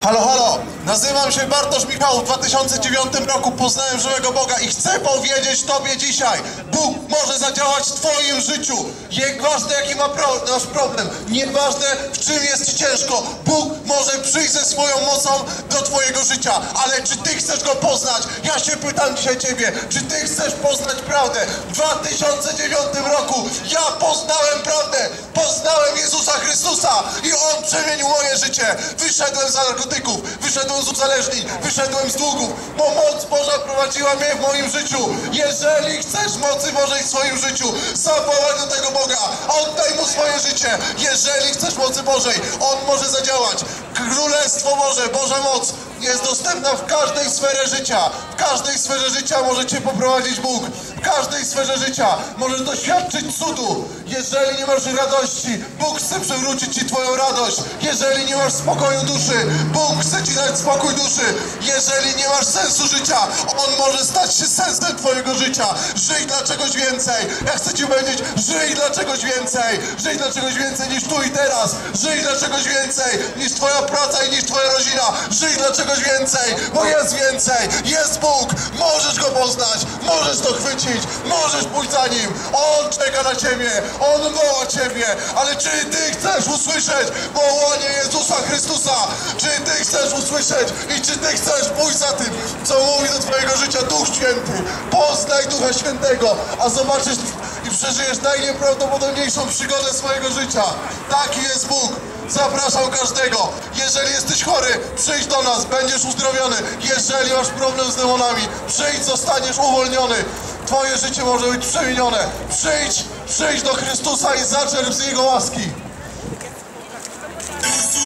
Halo, halo! Nazywam się Bartosz Michał. W 2009 roku poznałem żywego Boga i chcę powiedzieć Tobie dzisiaj: Bóg może zadziałać w Twoim życiu. Nieważne jaki masz problem, nieważne w czym jest Ci ciężko, Bóg może przyjść ze swoją mocą do Twojego życia. Ale czy Ty chcesz Go poznać? Ja się pytam dzisiaj Ciebie, czy Ty chcesz poznać prawdę? W 2009 roku ja poznałem prawdę, poznałem Jezusa Chrystusa i On przemienił moje życie. Wyszedłem z narkotyków, wyszedłem z uzależnień, wyszedłem z długów, bo moc Boża prowadziła mnie w moim życiu. Jeżeli chcesz mocy Bożej w swoim życiu, zawołaj do tego Boga, oddaj Mu swoje życie. Jeżeli chcesz mocy Bożej, On może zadziałać. Królestwo Boże, Boża moc jest dostępna w każdej sferze życia. W każdej sferze życia może Cię poprowadzić Bóg. W każdej sferze życia możesz doświadczyć cudu. Jeżeli nie masz radości, Bóg chce przywrócić Ci Twoją radość. Jeżeli nie masz spokoju duszy, Bóg chce Ci dać spokój duszy. Jeżeli nie masz sensu życia, On może stać się sensem Twojego życia. Żyj dla czegoś więcej. Ja chcę Ci powiedzieć, żyj dla czegoś więcej. Żyj dla czegoś więcej niż tu i teraz. Żyj dla czegoś więcej niż Twoja praca i niż Twoja rodzina. Żyj dla czegoś więcej, bo jest więcej. Jest Bóg. Możesz Go poznać. Możesz to chwycić. Możesz pójść za Nim. On czeka na Ciebie. On woła Ciebie. Ale czy Ty chcesz usłyszeć wołanie Jezusa Chrystusa? Czy Ty chcesz usłyszeć i czy Ty chcesz pójść za tym, co mówi do Twojego życia Duch Święty? Poznaj Ducha Świętego, a zobaczysz i przeżyjesz najnieprawdopodobniejszą przygodę swojego życia. Taki jest Bóg. Zapraszam każdego. Jeżeli jesteś chory, przyjdź do nas, będziesz uzdrowiony. Jeżeli masz problem z demonami, przyjdź, zostaniesz uwolniony. Twoje życie może być przemienione. Przyjdź do Chrystusa i zaczerp z Jego łaski.